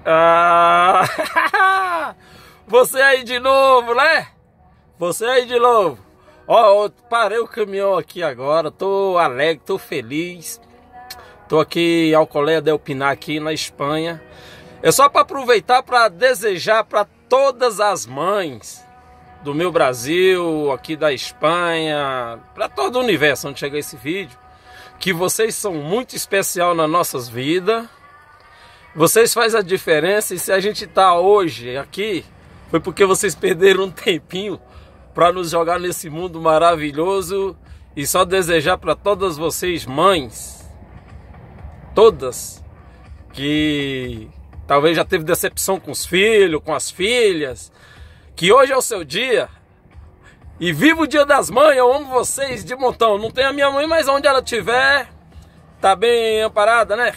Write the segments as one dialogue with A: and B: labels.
A: Ah, você aí de novo, né? Você aí de novo. Ó, eu parei o caminhão aqui agora, tô alegre, tô feliz. Tô aqui em Alcolea del Pinar, aqui na Espanha. É só para aproveitar para desejar para todas as mães do meu Brasil, aqui da Espanha, para todo o universo onde chega esse vídeo, que vocês são muito especial nas nossas vidas. Vocês fazem a diferença, e se a gente tá hoje aqui, foi porque vocês perderam um tempinho para nos jogar nesse mundo maravilhoso. E só desejar para todas vocês, mães, todas, que talvez já teve decepção com os filhos, com as filhas, que hoje é o seu dia. E viva o Dia das Mães, eu amo vocês de montão. Não tem a minha mãe, mas onde ela estiver, tá bem amparada, né?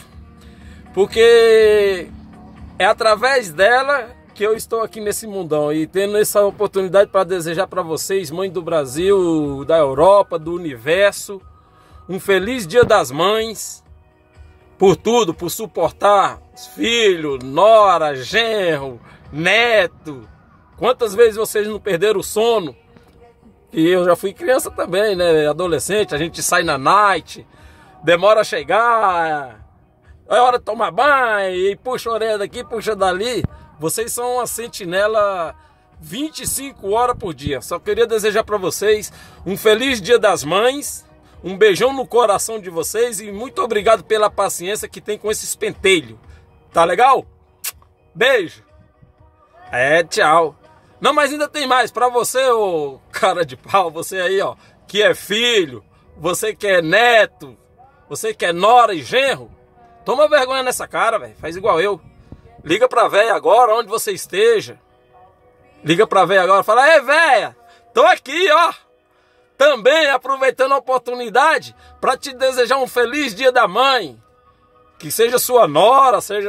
A: Porque é através dela que eu estou aqui nesse mundão. E tendo essa oportunidade para desejar para vocês, mãe do Brasil, da Europa, do universo, um feliz Dia das Mães. Por tudo, por suportar os filhos, nora, genro, neto. Quantas vezes vocês não perderam o sono? E eu já fui criança também, né? Adolescente, a gente sai na night, demora a chegar, é hora de tomar banho, e puxa a orelha daqui, puxa dali. Vocês são uma sentinela 25 horas por dia. Só queria desejar para vocês um feliz Dia das Mães, um beijão no coração de vocês e muito obrigado pela paciência que tem com esses pentelhos. Tá legal? Beijo. Tchau. Não, mas ainda tem mais. Pra você, ô cara de pau, você aí, ó, que é filho, você que é neto, você que é nora e genro, toma vergonha nessa cara, velho. Faz igual eu. Liga pra véia agora, onde você esteja. Liga pra véia agora, fala: ei, véia, tô aqui, ó. Também aproveitando a oportunidade para te desejar um feliz Dia da Mãe. Que seja sua nora, seja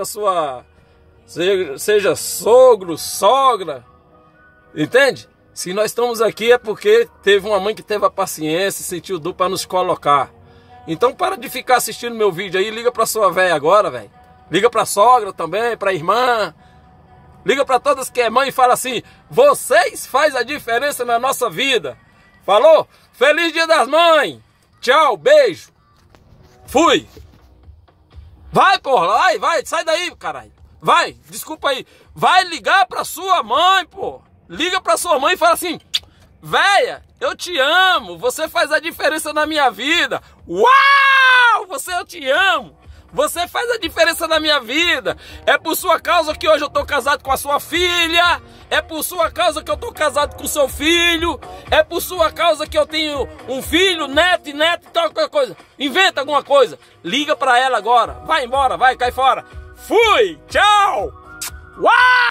A: sogro, sogra. Entende? Se nós estamos aqui é porque teve uma mãe que teve a paciência e sentiu dor para nos colocar. Então para de ficar assistindo meu vídeo aí, liga pra sua véia agora, velho. Liga pra sogra também, pra irmã. Liga pra todas que é mãe e fala assim: vocês fazem a diferença na nossa vida. Falou? Feliz Dia das Mães! Tchau, beijo! Fui! Vai, porra! Vai! Sai daí, caralho! Vai! Desculpa aí! Vai ligar pra sua mãe, pô! Liga pra sua mãe e fala assim: véia, eu te amo! Você faz a diferença na minha vida! Uau! Eu te amo! Você faz a diferença na minha vida. É por sua causa que hoje eu tô casado com a sua filha. É por sua causa que eu tô casado com o seu filho. É por sua causa que eu tenho um filho, neto e tal, qualquer coisa. Inventa alguma coisa. Liga pra ela agora. Vai embora, vai, cai fora. Fui, tchau. Uau!